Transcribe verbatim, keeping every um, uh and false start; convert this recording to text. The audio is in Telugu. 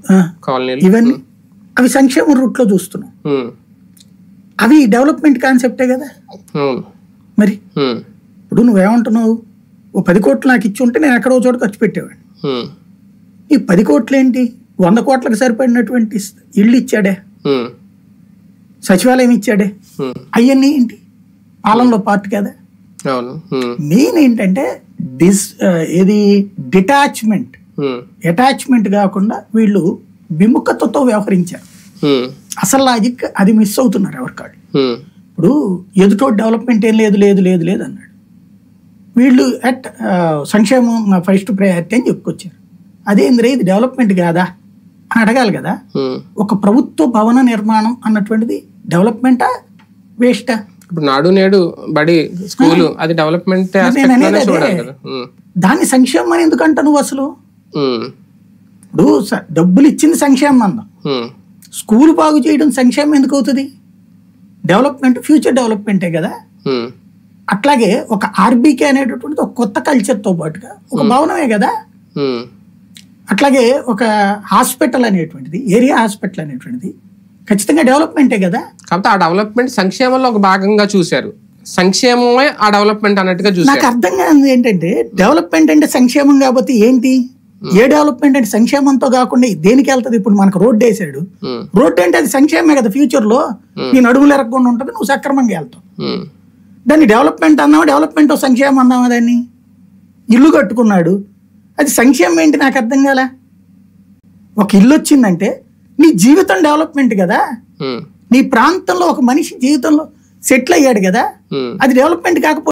ఇవన్నీ అవి సంక్షేమ రూట్ లో చూస్తున్నాం. అవి డెవలప్మెంట్ కాన్సెప్టే కదా మరి. ఇప్పుడు నువ్వేమంటున్నావు, ఓ పది కోట్లు నాకు ఇచ్చి ఉంటే నేను ఎక్కడో చోట ఖర్చు పెట్టేవాడిని. ఈ పది కోట్లు ఏంటి, వంద కోట్లకు సరిపడినటువంటి ఇళ్ళు ఇచ్చాడే, సచివాలయం ఇచ్చాడే, అవన్నీ ఏంటి పాలనలో పార్ట్ కదా. మెయిన్ ఏంటంటే డిస్ ఏది డిటాచ్మెంట్, అటాచ్మెంట్ కాకుండా వీళ్ళు విముఖతతో వ్యవహరించారు. అసలు లాజిక్ అది మిస్ అవుతున్నారు ఎవరికాడు. ఇప్పుడు ఎదుటో డెవలప్మెంట్ ఏం లేదు లేదు లేదు లేదు అన్నాడు, వీళ్ళు అట్ సంక్షేమం ఫస్ట్ ప్రయారిటీ అని చెప్పుకొచ్చారు. అదేంద్రే ఇది డెవలప్మెంట్ కాదా అని అడగాలి కదా. ఒక ప్రభుత్వ భవన నిర్మాణం అన్నటువంటిది డెవలప్మెంటా వేస్టా? ఇప్పుడు నాడు నేడు బడి స్కూల్ అది డెవలప్మెంట్. దాన్ని సంక్షేమం అని ఎందుకంటా నువ్వు అసలు? ఇప్పుడు డబ్బులు ఇచ్చింది సంక్షేమం అందం, స్కూల్ బాగు చేయడం సంక్షేమం ఎందుకు అవుతుంది? డెవలప్మెంట్ ఫ్యూచర్ డెవలప్మెంటే కదా. అట్లాగే ఒక ఆర్బీకే అనేటటువంటిది ఒక కొత్త కల్చర్తో పాటుగా ఒక భవనమే కదా. అట్లాగే ఒక హాస్పిటల్ అనేటువంటిది, ఏరియా హాస్పిటల్ అనేటువంటిది ఖచ్చితంగా డెవలప్మెంటే కదా. కాబట్టి ఆ డెవలప్మెంట్ సంక్షేమంలో ఒక భాగంగా చూశారు, సంక్షేమమే ఆ డెవలప్మెంట్ అన్నట్టుగా చూశారు. నాకు అర్థం కాదు ఏంటంటే డెవలప్మెంట్ అంటే సంక్షేమం కాబట్టి ఏంటి, ఏ డెవలప్మెంట్ అంటే సంక్షేమంతో కాకుండా దేనికి వెళ్తుంది? ఇప్పుడు మనకు రోడ్డు వేసాడు, రోడ్డు అంటే అది సంక్షేమమే కదా. ఫ్యూచర్ లో నీ నడుములు ఎరగకుండా ఉంటుంది, నువ్వు సక్రమంగా వెళ్తావు. దాన్ని డెవలప్మెంట్ అన్నావా, డెవలప్మెంట్ సంక్షేమం అన్నావా? దాన్ని ఇల్లు కట్టుకున్నాడు, అది సంక్షేమం ఏంటి నాకు అర్థం కాల. ఒక ఇల్లు వచ్చిందంటే నీ జీవితం డెవలప్మెంట్ కదా. నీ ప్రాంతంలో ఒక మనిషి జీవితంలో సెటిల్ అయ్యాడు కదా, అది డెవలప్మెంట్ కాకపోతే